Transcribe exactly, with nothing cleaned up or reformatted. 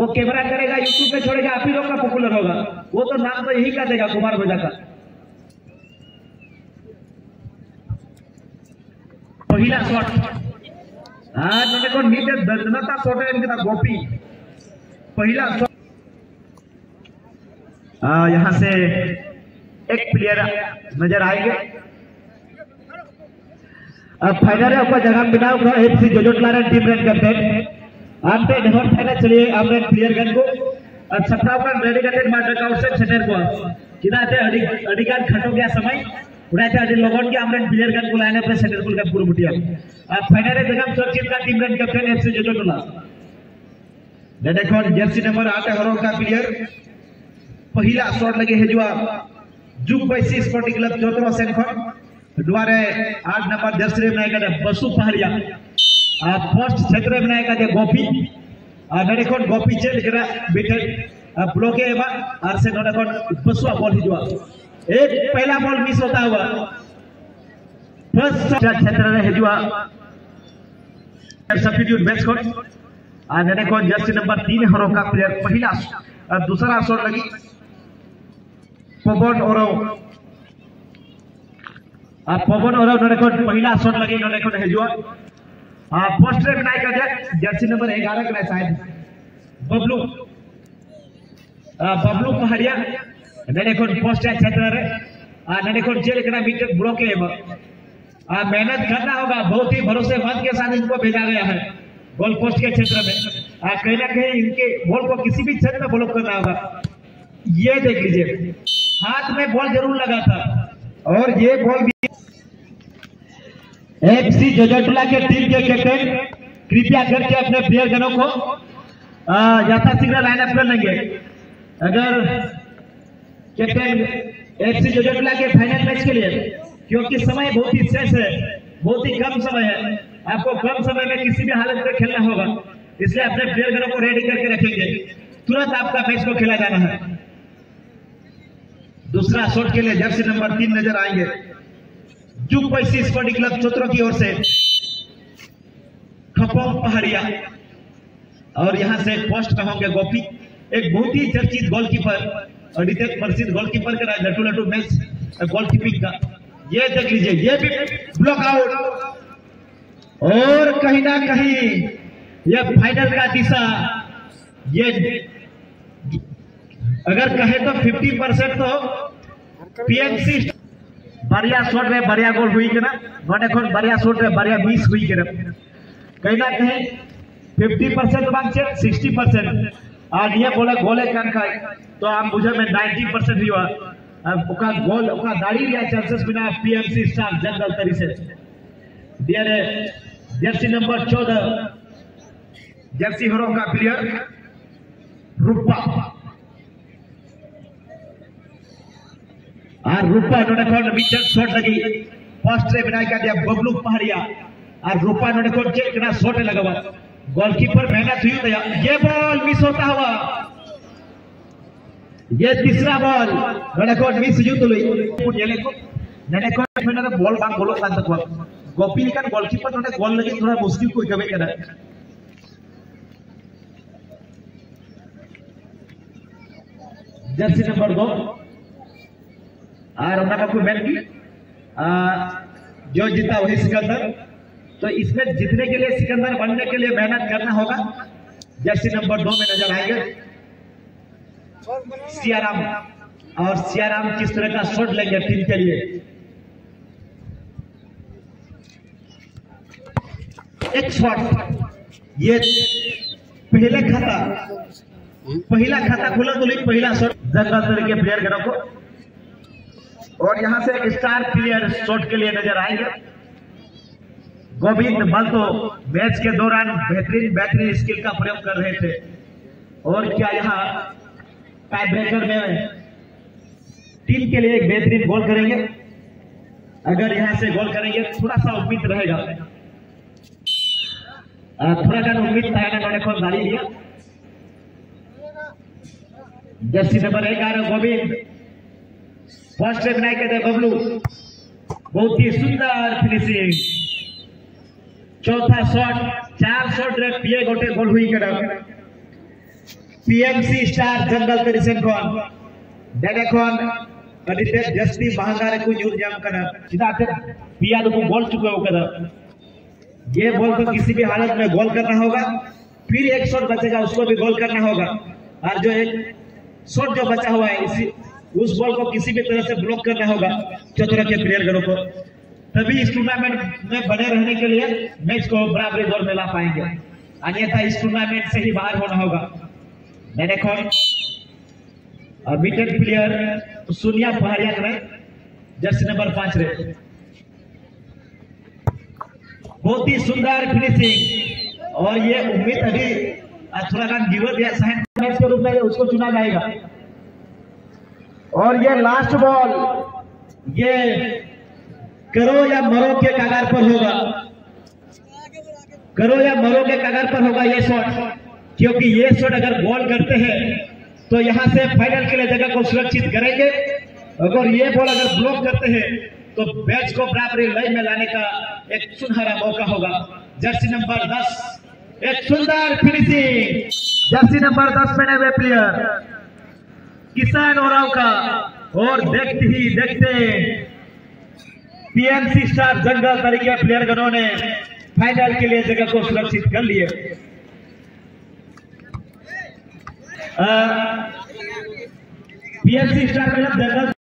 वो कैमरा करेगा, यूट्यूब पे छोड़ेगा, आप ही लोग का पॉपुलर होगा। वो तो नाम तो यही का देगा, कुमार भोजा का। पहला शॉट हाँ मैंने को नीचे दर्जनता शॉट है इनका गोपी। पहला शॉट यहाँ से एक प्लेयर नजर आएंगे। अब फाइनल ऊपर जगह बिना एफसी जोजोटला टीम रन करते हैं आते ढेर फाइनल चलिए आमरे प्लेयर गन को छठा पर रेडी करते मार आउट से छटर को चिदाते अडी अडीगान खटो गया समय उड़ाते अडी लोगन के आमरे प्लेयर गन को लाइन पे छटर को का पूरा बुटिया। अब फाइनल रे जगह सुरक्षित का टीम रन कैप्टन एफसी जोजोटला देखो जर्सी नंबर आठ हरो का प्लेयर पहला शॉट लगे है जो जुग बैसी स्पोर्टिंग क्लब चौथरो सेनखन द्वारे आठ नंबर जर्सी बनाए का बसु पहाड़िया फर्स्ट क्षेत्र बनाए का गोपी नडेकोन गोपी चेल करा बिटे ब्लॉके एबा आर से नडेकोन बसुआ बॉल हिजुआ एक पहला बॉल मिस होता हुआ फर्स्ट क्षेत्र रे हिजुआ सब्स्टिट्यूट मैच कोन आ नडेकोन जर्सी नंबर तीन हरो का प्लेयर पहला दूसरा शॉट लगी पवन और आ पवन और नडेकोन पहला शॉट लगी नडेकोन हिजुआ हाँ फर्स्ट रे बनाए का जर्सी नंबर ग्यारह का शायद बबलू बबलू पहाड़िया नडेकोन फर्स्ट क्षेत्र रे नडेकोन जेल करा मीटर ब्लॉक है मेहनत करना होगा। बहुत ही भरोसेमंद के साथ इनको भेजा गया है गोल पोस्ट के क्षेत्र में। कहीं ना कहीं इनके बॉल को किसी भी क्षेत्र में ब्लॉक करना होगा। ये देख लीजिए हाथ में बॉल जरूर लगा था और ये बॉल भी एफसी जोजोटला के टीम के कैप्टन कृपया करके अपने प्लेयर गनों को यथाशीघ्र लाइनअप कर लेंगे। अगर कैप्टन एफसी जोजोटला के फाइनल मैच के लिए क्योंकि समय बहुत ही शेष है, बहुत ही कम समय है, आपको कम समय में किसी भी हालत में खेलना होगा, इसलिए अपने प्लेयर गनों को रेडी करके रखेंगे। तुरंत आपका मैच को खेला जाना है। दूसरा शॉट के लिए जर्सी नंबर तीन नजर आएंगे जुग पैसी स्पोर्टिंग क्लब चौथरो की ओर से खपोंग पहाड़िया और यहां से पोस्ट कहोगे गोपी एक बहुत ही चर्चित गोलकीपर और नितेश प्रसिद्ध गोलकीपर का लटू लटू मैच गोलकीपिंग का। ये देख लीजिए ये भी ब्लॉक आउट और कहीं ना कहीं ये फाइनल का दिशा ये अगर कहे तो पचास परसेंट तो पीएमसी बढ़िया शॉट में बढ़िया गोल हुई के ना नडेकोन बढ़िया शॉट में बढ़िया मिस हुई के ना कहीं ना कहीं पचास परसेंट मांगे साठ परसेंट और ये बोले गोले कान का तो आप बुझे में नब्बे परसेंट हुआ ओका गोल ओका दाढ़ी लिया चांसेस बिना पीएमसी स्टार जंगल तरी से दिया रे जर्सी नंबर चौदह जर्सी हरो का प्लेयर रूपा और रूपा नडेकोन मीटर शॉट लगी फर्स्ट रे बनाई का दिया बबलू पहाड़िया और रूपा नडेकोन के कितना शॉट लगा गोलकीपर मेहनत हुई तो ये बॉल मिस होता हुआ ये तीसरा बॉल नडेकोन मिस युद्ध लई ये को नडेकोन में ना बॉल बांग बोलो कान तक गोपी का गोलकीपर ने गोल लगी थोड़ा मुश्किल कोई कवे करा जर्सी नंबर दो और उन्होंने को मैन की जो जीता वही सिकंदर। तो इसमें जीतने के लिए सिकंदर बनने के लिए मेहनत करना होगा। जर्सी नंबर दो में नजर आएंगे सियाराम और सियाराम किस तरह का शॉट लेंगे टीम के लिए। एक शॉट ये पहले खाता पहला खाता खुला तो पहला शॉट जंगल के प्लेयर गनों को और यहां से स्टार प्लेयर शॉट के लिए नजर आएंगे गोविंद मल्तो मैच के दौरान बेहतरीन बेहतरीन स्किल का प्रयोग कर रहे थे और क्या यहाँ टाई ब्रेकर में टीम के लिए एक बेहतरीन गोल करेंगे। अगर यहां से गोल करेंगे थोड़ा सा उम्मीद रहेगा, थोड़ा सा उम्मीद था गाड़ी लिया। जर्सी नंबर ग्यारह गोविंद फर्स्ट रे बनाई कहते बबलू बहुत ही सुंदर फिनिशिंग। चौथा शॉट चार शॉट रे पिए गोटे गोल हुई कर पीएमसी स्टार जंगल तरीसेन खन डेडे खन अभी ते जस्ती महंगा रे को यूज जाम करा चिदाते पिया तो गोल चुके हो कदा ये बॉल को किसी भी हालत में गोल करना होगा, फिर एक शॉट बचेगा उसको भी गोल करना होगा, और जो एक शॉट जो बचा हुआ है इसी उस बॉल को किसी भी तरह से ब्लॉक करना होगा चतुरा के प्लेयर गणों को, तभी इस टूर्नामेंट में बने रहने के लिए मैच को बराबरी दौर में ला पाएंगे, अन्यथा इस टूर्नामेंट से ही बाहर होना होगा। देखो विकेट प्लेयर सोनिया पहाड़िया करे जर्सी नंबर पांच रे बहुत ही सुंदर फिनिशिंग, और ये उम्मीद अभी थोड़ा रन गिवर दिया साइड मैच के रूप में उसको चुना जाएगा। और ये लास्ट बॉल ये करो या मरो के कगार पर होगा, करो या मरो के कगार पर होगा ये शॉट, क्योंकि ये शॉट अगर बॉल करते हैं तो यहां से फाइनल के लिए जगह को सुरक्षित करेंगे, अगर ये बॉल अगर ब्लॉक करते हैं तो मैच को बराबरी लय में लाने का एक सुनहरा मौका होगा। जर्सी नंबर दस एक सुंदर फिनिशिंग, जर्सी नंबर दस पहने हुए प्लेयर किसान ओराव का, और देखते ही देखते पीएमसी स्टार जंगल तरीके प्लेयर गणों ने फाइनल के लिए जगह को सुरक्षित कर लिए। पीएमसी स्टार जंगल